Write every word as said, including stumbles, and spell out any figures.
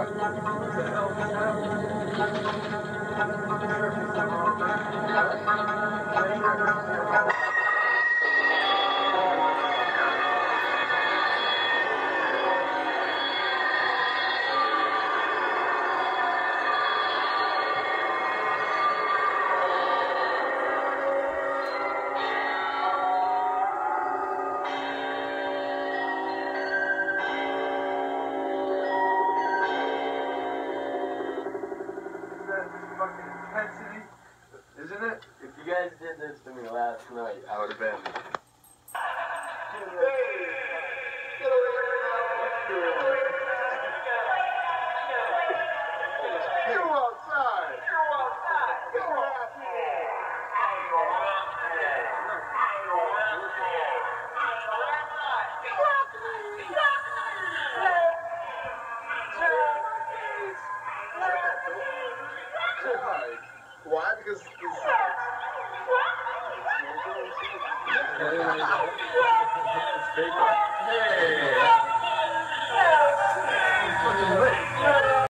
Isn't it? If you guys did this to me last night, I would have been. You outside! You outside! Get out here! Why? Because it's big. Hey!